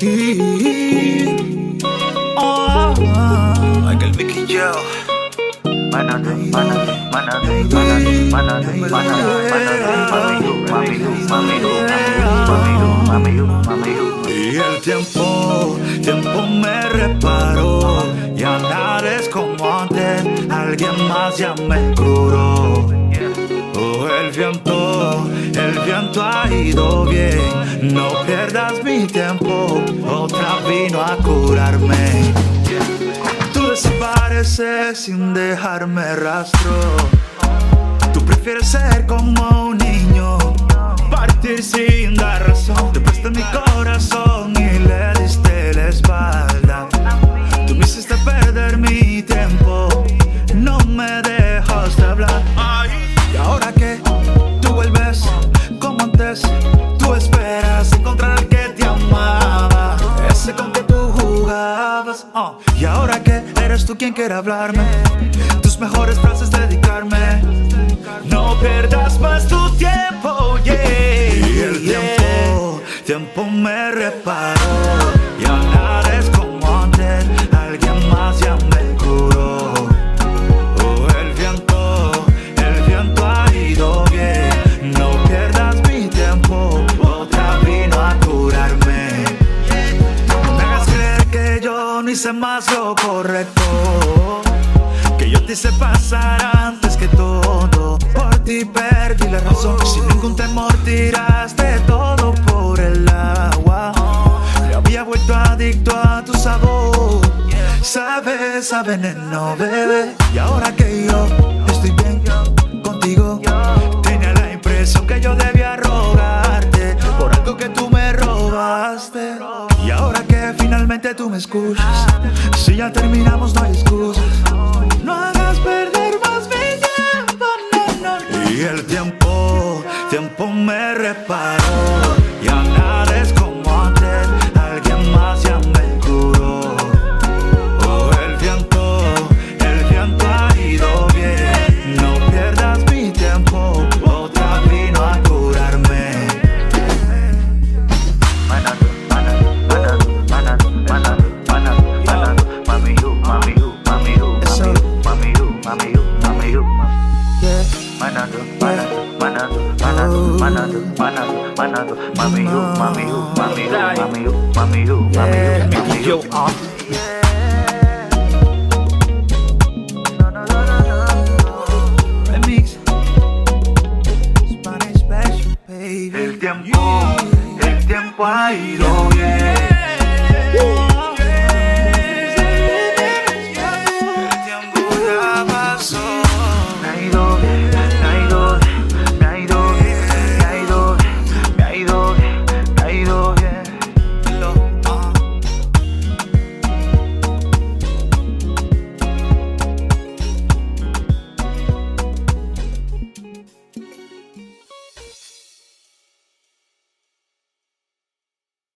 ti. Oh, Michael Mickey Joe. Y el tiempo me reparó. Ya nada es como antes, alguien más ya me curó. Oh, el viento ha ido bien. No pierdas mi tiempo, otra vino a curarme. Tú desapareces sin dejarme rastro. Tú prefieres ser como un niño, partir sin dar razón. Te presté mi corazón y le diste la espalda. Tú me hiciste perder mi tiempo, no me dejas de hablar. Y ahora que tú vuelves como antes, tú esperas encontrar al que te amaba, ese con que tú jugabas. Y ahora que eres tú quien quiere hablarme, tus mejores frases dedicarme. No pierdas más tu tiempo, yeah. Y el tiempo me reparó. Ya nada es como antes, alguien más ya me curó. Oh, el viento ha ido bien. No pierdas mi tiempo, otra vino a curarme. No me hagas creer que yo no hice más lo correcto, que yo te hice pasar antes que todo. Por ti perdí la razón, sin ningún temor tiraste todo por el agua. Me había vuelto adicto a tu sabor. Sabes, a veneno, bebé. Y ahora que yo estoy bien contigo, tenía la impresión que yo debía rogarte por algo que tú me robaste. Y ahora que finalmente tú me escuchas, si ya terminamos no hay excusas. No hagas perder más mi tiempo, no, no. Y el tiempo me reparó. Ya nada es como antes, alguien más ya me curó. Oh, el viento ha ido bien. No pierdas mi tiempo, otra vino a curarme. Remix Spanish Special, baby. El tiempo ha ido bien.